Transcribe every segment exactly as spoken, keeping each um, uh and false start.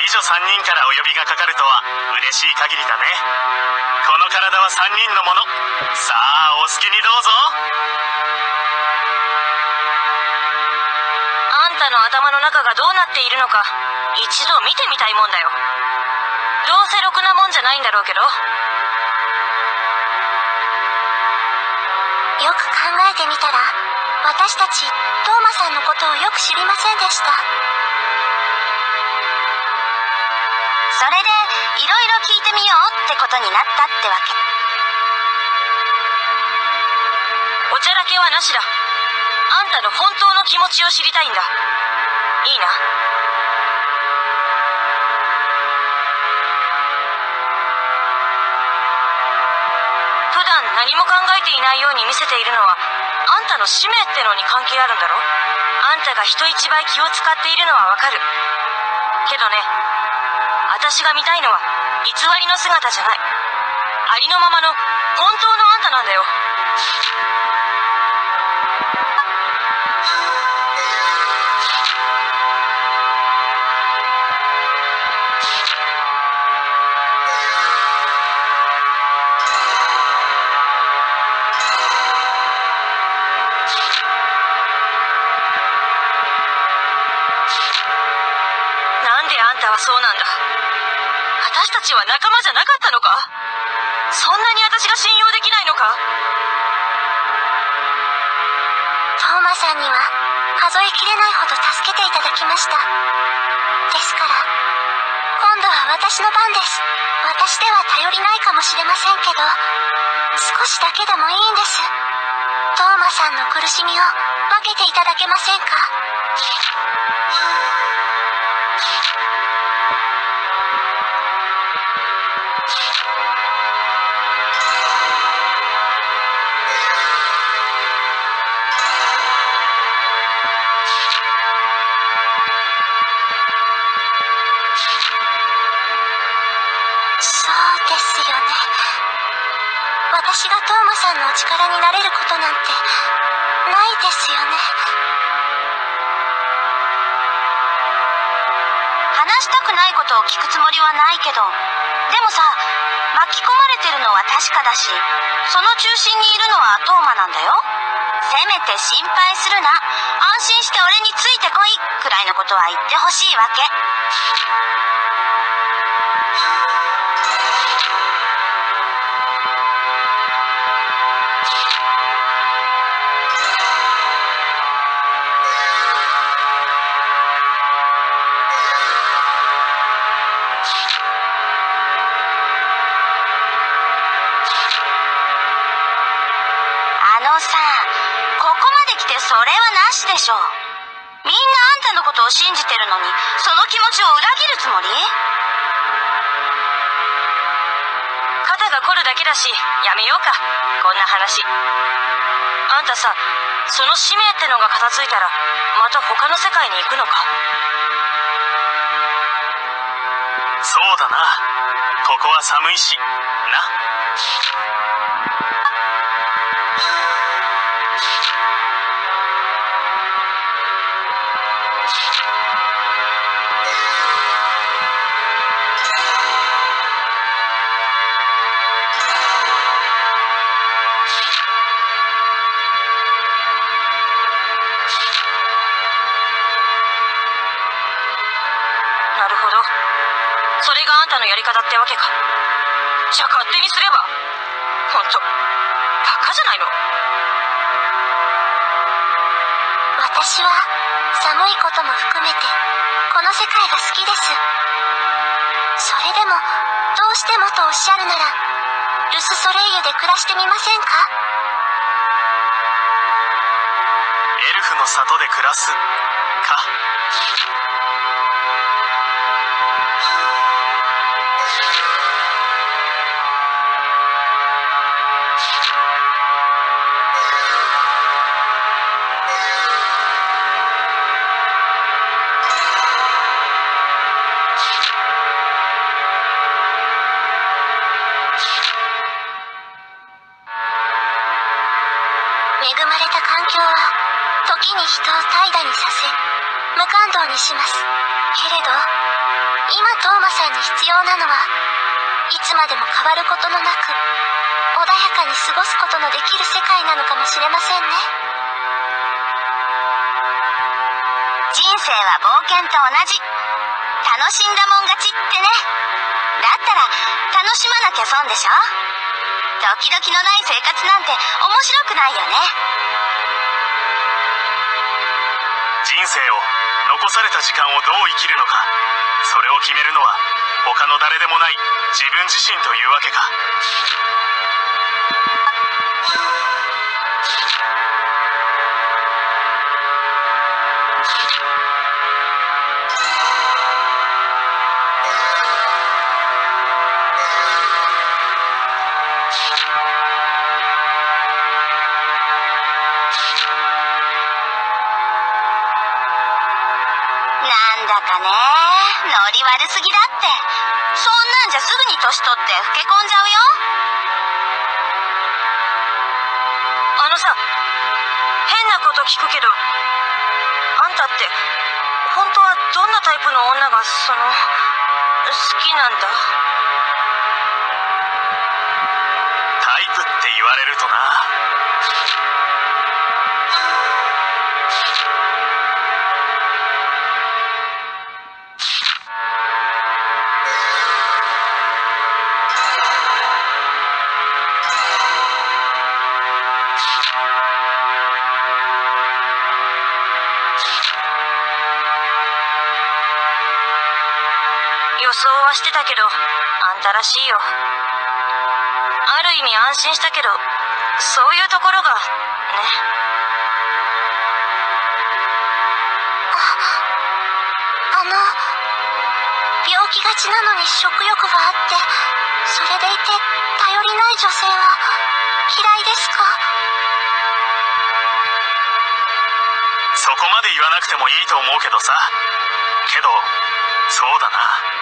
女さんにんからお呼びがかかるとは嬉しい限りだね。この体はさんにんのもの。さあお好きにどうぞ。 あんたの頭の中がどうなっているのか一度見てみたいもんだよ。どうせろくなもんじゃないんだろうけど。 よく考えてみたら、私たちトーマさんのことをよく知りませんでした。それでいろいろ聞いてみようってことになったってわけ。 おちゃらけはなしだ。あんたの本当の気持ちを知りたいんだ。いいな。普段何も考えていないように見せているのはあんたの使命ってのに関係あるんだろ。あんたが人一倍気を使っているのはわかるけどね、私が見たいのは偽りの姿じゃない、ありのままの本当のあんたなんだよ。そうなんだ。私たちは仲間じゃなかったのか。そんなに私が信用できないのか。 トーマさんには数えきれないほど助けていただきました。ですから今度は私の番です。私では頼りないかもしれませんけど、少しだけでもいいんです。トーマさんの苦しみを分けていただけませんか。私がトーマさんのお力になれることなんてないですよね。話したくないことを聞くつもりはないけど、でもさ、巻き込まれてるのは確かだし、その中心にいるのはトーマなんだよ。せめて心配するな、安心して俺についてこいくらいのことは言ってほしいわけ。それはなしでしょ。みんなあんたのことを信じてるのに、その気持ちを裏切るつもり？ 肩が凝るだけだしやめようか、こんな話。あんたさ、その使命ってのが片付いたらまた他の世界に行くのか。 そうだな、ここは寒いしな。 それがあんたのやり方ってわけか。じゃあ勝手にすれば。ほんとバカじゃないの。 私は寒いことも含めてこの世界が好きです。それでもどうしてもとおっしゃるなら、ルスソレイユで暮らしてみませんか。 エルフの里で暮らすか。 恵まれた環境は時に人を怠惰にさせ無感動にしますけれど、 今トーマさんに必要なのはいつまでも変わることのなく穏やかに過ごすことのできる世界なのかもしれませんね。 人生は冒険と同じ。楽しんだもん勝ちってね。だったら楽しまなきゃ損でしょ。ドキドキのない生活なんて面白くないよね。 人生を残された時間をどう生きるのか、それを決めるのは他の誰でもない自分自身というわけか。 なんだかね、ノリ悪すぎだって。そんなんじゃすぐに年取って老け込んじゃうよ。 あのさ、変なこと聞くけど、あんたって本当はどんなタイプの女がその好きなんだ？ タイプって言われるとな。 予想はしてたけど、あんたらしいよ。ある意味安心したけど、そういうところがね。 あの病気がちなのに食欲があってそれでいて頼りない女性は嫌いですか？ そこまで言わなくてもいいと思うけどさ。けどそうだな。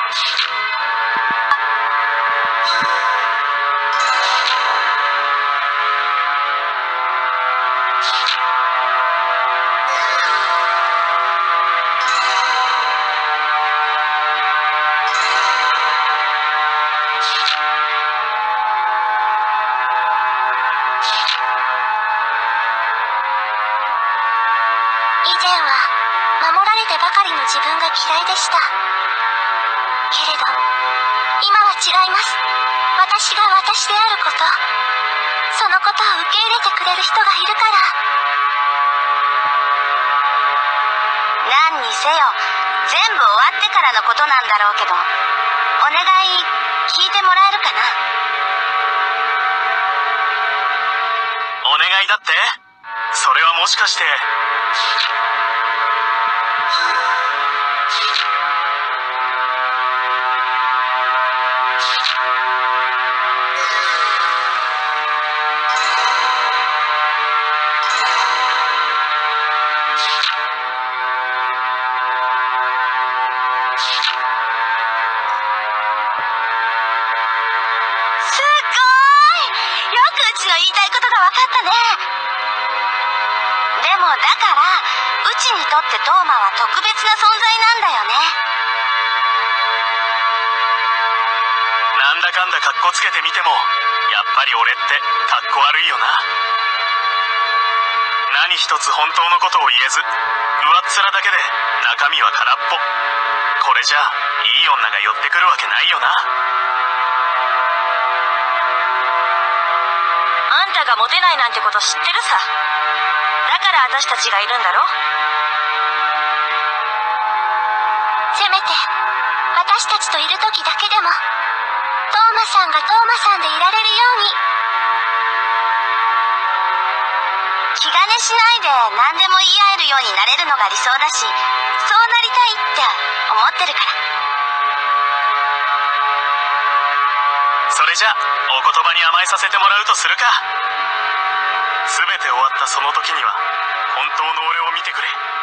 以前は守られてばかりの自分が嫌いでした。けれど今は違います。私が私であること、そのことを受け入れてくれる人がいるから。 何にせよ全部終わってからのことなんだろうけど、お願い聞いてもらえるかな。 お願いだって？それはもしかして。 言いたいことが分かったね。でもだからうちにとってトーマは特別な存在なんだよね。 なんだかんだカッコつけてみてもやっぱり俺ってカッコ悪いよな。何一つ本当のことを言えず上っ面だけで中身は空っぽ。これじゃいい女が寄ってくるわけないよな。 あんたがモテないなんてこと知ってるさ。だから私たちがいるんだろ。 せめて私たちといる時だけでもトーマさんがトーマさんでいられるように。 気兼ねしないで何でも言い合えるようになれるのが理想だし、そうなりたいって思ってるから。 それじゃお言葉に甘えさせてもらうとするか。全て終わったその時には本当の俺を見てくれ。